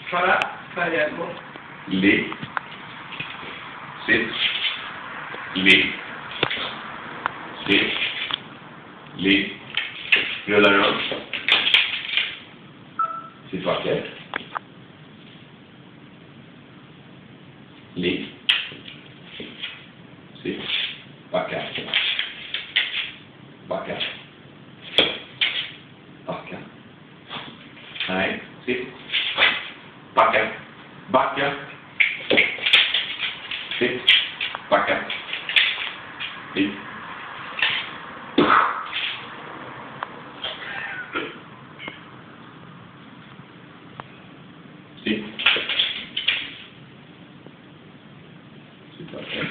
Klara, färdiga, gå. Ligg. Sitt. Ligg. Sitt. Ligg. Rulla runt. Sitt vackert. Ligg. Sitt. Backa. Backa. Backa. Nej, sitt. Backa. Backa. Sitt. Backa. Ligg. Sitt. Sitt vackert.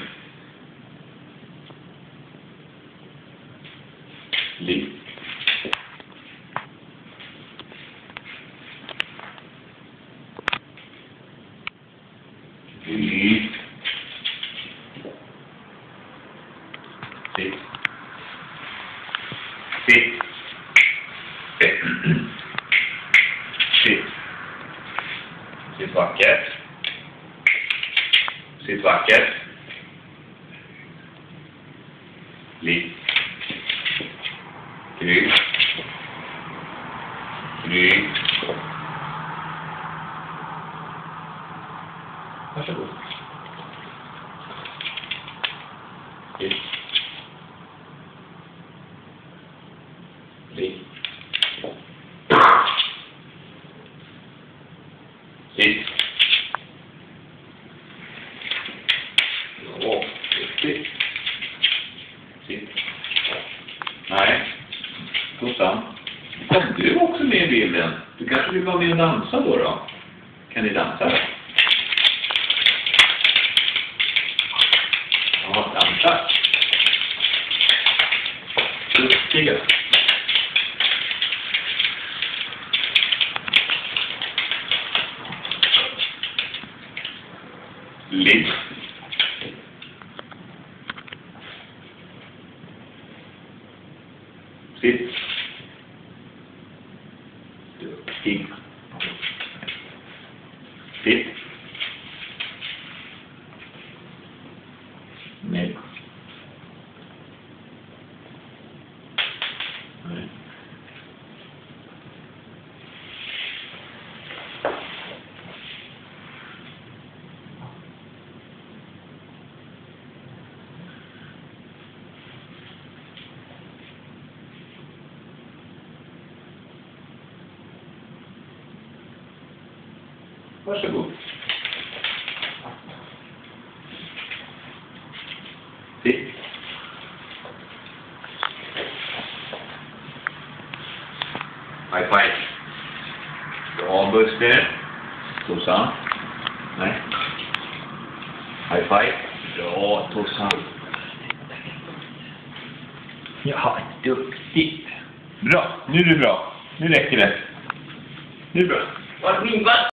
Ligg. Ligg. Sitt. Sitt. Sitt. Sitt vackert. Sitt vackert. Ligg. Rygg. Rygg. Varsågod. Sitt. Ligg. Sitt. Ja, riktigt. Sitt. Nej. Tossan. Kom du också med i bilden? Du kanske vill vara med och dansa då? Kan ni dansa då? Ja, dansa. Duktiga. Ligg. Sitt. Duktig. Sitt. Nej. Nej. Varsågod. Sitt. High five. Bra, Buster. Tossan. Nej. High five. Bra, Tossan. Ja, duktigt. Bra, nu är det bra. Nu räcker det. Nu är det bra. Vad